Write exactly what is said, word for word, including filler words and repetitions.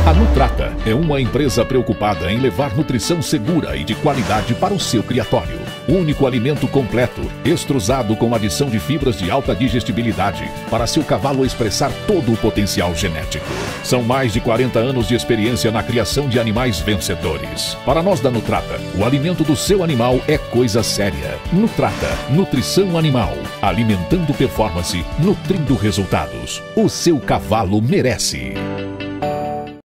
A Nutrata é uma empresa preocupada em levar nutrição segura e de qualidade para o seu criatório. Único alimento completo, extrusado com adição de fibras de alta digestibilidade, para seu cavalo expressar todo o potencial genético. São mais de quarenta anos de experiência na criação de animais vencedores. Para nós da Nutrata, o alimento do seu animal é coisa séria. Nutrata, nutrição animal, alimentando performance, nutrindo resultados. O seu cavalo merece.